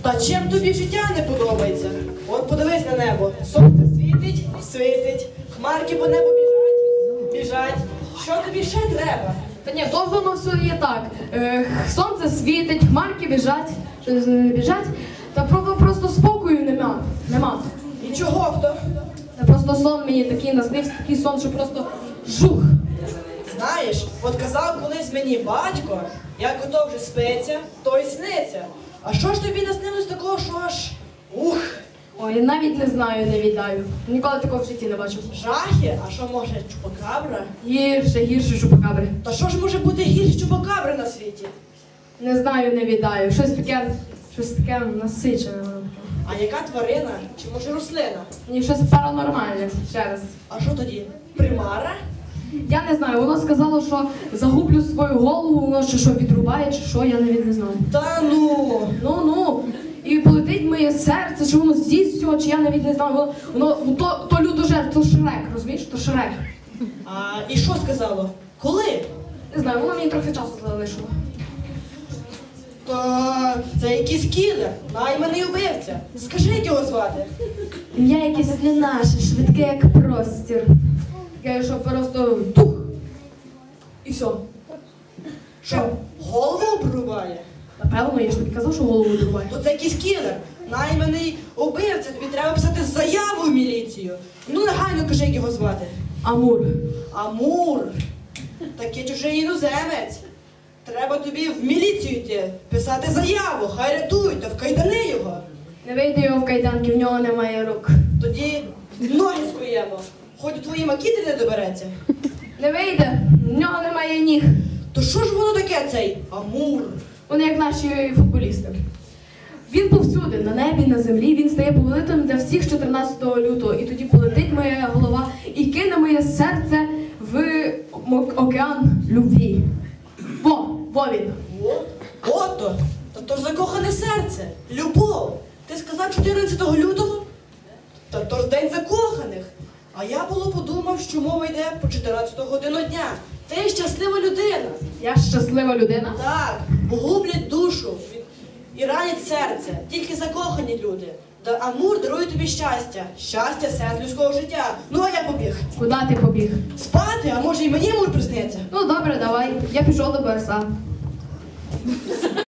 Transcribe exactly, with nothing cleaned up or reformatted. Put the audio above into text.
Та чим тобі життя не подобається? От подивись на небо. Сонце світить, світить. Хмарки по небу біжать, біжать. Що тобі ще треба? Та ні, то воно все є так. Е, сонце світить, хмарки біжать, щось, е, біжать. Та про- просто спокою нема. нема. І чого хто? Та просто сон мені такий наснився, такий сон, що просто жух. Знаєш, от казав колись мені батько, як ото вже спиться, то й сниться. А що ж тобі наснилось такого, що аж ух, Ой, я навіть не знаю, не віддаю. Ніколи такого в житті не бачив. жахи? А що може чупакабра? Гірше, гірше чупакабри. Та що ж може бути гірше чупакабри на світі? Не знаю, не віддаю. Щось таке, щось таке насичене. А яка тварина? Чи може рослина? Ні, щось паранормальне, ще раз. А що тоді? Примара? Я не знаю, воно сказало, що загублю свою голову, воно чи що відрубає, чи що, я навіть не знаю. Та ну. Ну, ну, і полетить моє серце, чи воно з'їсть всього, чи я навіть не знаю, воно, воно то, то людожер, то Шрек, розумієш, то Шрек. А і що сказало? Коли? Не знаю, воно мені трохи часу залишило. Та це якийсь кілер, найманий убивця. Скажи, як його звати? Ім'я якесь не наше, швидке, як простір. Таке, що просто тух. І все. Що, голову обрубає? Напевно, я ж тобі казав, що голову відрубає. То це якийсь кілер, найманий убивця, тобі треба писати заяву в міліцію. Ну, негайно кажи, як його звати. Амур. Амур. Такий чужий іноземець. Треба тобі в міліцію йти, писати заяву, хай рятують, та вкайдани його. Не вийде його в кайданки, в нього немає рук. Тоді ноги скуємо, хоч у твої макітри не добереться. Не вийде, в нього немає ніг. То що ж воно таке цей Амур? Вони як наші футболісти. Він повсюди, на небі, на землі, він стає повелителем для всіх чотирнадцятого лютого. І тоді полетить моя голова і кине моє серце в мо- океан любві. Во, во він. О, ото, та то ж закохане серце, любов. Ти сказав чотирнадцятого лютого? Та то ж день закоханих. А я було подумав, що мова йде по чотирнадцяту годину дня. Ти щаслива людина. Я щаслива людина. Так, гублять душу і ранять серце. Тільки закохані люди. Та Амур дарує тобі щастя. Щастя, сенс людського життя. Ну, а я побіг. Куди ти побіг? Спати, а може і мені Амур присниться? Ну добре, давай. Я пішов до Берса.